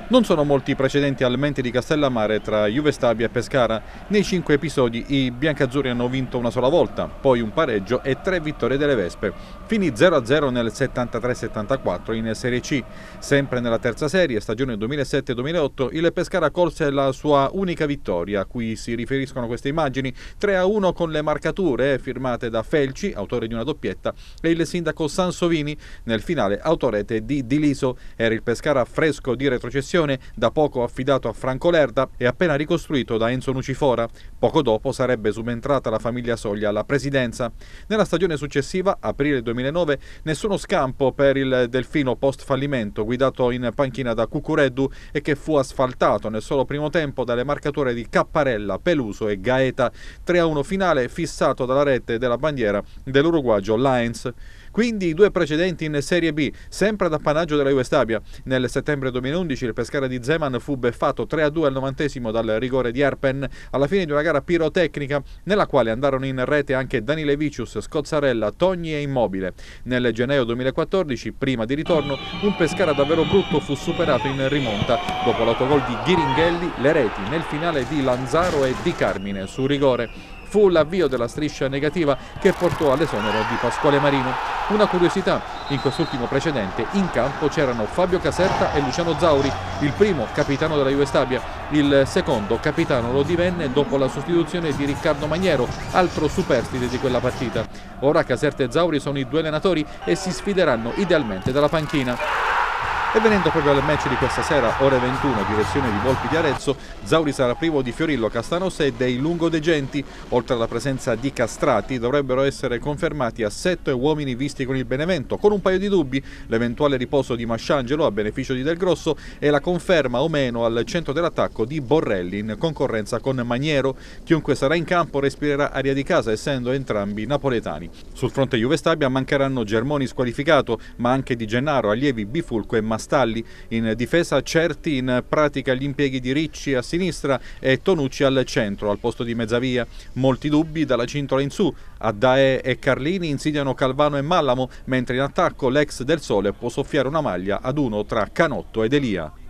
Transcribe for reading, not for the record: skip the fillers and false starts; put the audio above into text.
Non sono molti i precedenti al Menti di Castellammare tra Juve Stabia e Pescara. Nei 5 episodi i biancazzurri hanno vinto una sola volta, poi un pareggio e 3 vittorie delle Vespe. Finì 0-0 nel 73-74 in Serie C. Sempre nella terza serie, stagione 2007-2008, il Pescara colse la sua unica vittoria, a cui si riferiscono queste immagini, 3-1 con le marcature firmate da Felci, autore di una doppietta, e il sindaco Sansovini, nel finale autorete di Diliso. Era il Pescara fresco di retrocessione, da poco affidato a Franco Lerda e appena ricostruito da Enzo Nucifora. Poco dopo sarebbe subentrata la famiglia Soglia alla presidenza. Nella stagione successiva, aprile 2009, nessuno scampo per il Delfino post fallimento, guidato in panchina da Cucureddu e che fu asfaltato nel solo primo tempo dalle marcature di Capparella, Peluso e Gaeta. 3-1 finale fissato dalla rete della bandiera dell'uruguagio Laenz. Quindi i due precedenti in Serie B, sempre ad appannaggio della Juve Stabia. Nel settembre 2011 il Pescara di Zeman fu beffato 3-2 al 90° dal rigore di Erpen alla fine di una gara pirotecnica nella quale andarono in rete anche Danile Vicius, Scozzarella, Togni e Immobile. Nel gennaio 2014, prima di ritorno, un Pescara davvero brutto fu superato in rimonta. Dopo l'autogol di Ghiringhelli, le reti nel finale di Lanzaro e Di Carmine su rigore. Fu l'avvio della striscia negativa che portò all'esonero di Pasquale Marino. Una curiosità, in quest'ultimo precedente in campo c'erano Fabio Caserta e Luciano Zauri, il primo capitano della Juve Stabia, il secondo capitano lo divenne dopo la sostituzione di Riccardo Maniero, altro superstite di quella partita. Ora Caserta e Zauri sono i due allenatori e si sfideranno idealmente dalla panchina. E venendo proprio al match di questa sera, ore 21, direzione di Volpi di Arezzo, Zauri sarà privo di Fiorillo, Castanos e dei lungodegenti. Oltre alla presenza di Castrati, dovrebbero essere confermati a 7 uomini visti con il Benevento, con un paio di dubbi: l'eventuale riposo di Masciangelo a beneficio di Del Grosso e la conferma o meno al centro dell'attacco di Borrelli in concorrenza con Maniero. Chiunque sarà in campo respirerà aria di casa, essendo entrambi napoletani. Sul fronte Juve Stabia mancheranno Germoni squalificato, ma anche Di Gennaro, Allievi, Bifulco e Mastalli. In difesa certi in pratica gli impieghi di Ricci a sinistra e Tonucci al centro al posto di Mezzavia. Molti dubbi dalla cintola in su. Addae e Carlini insidiano Calvano e Mallamo, mentre in attacco l'ex del Sole può soffiare una maglia ad uno tra Canotto ed Elia.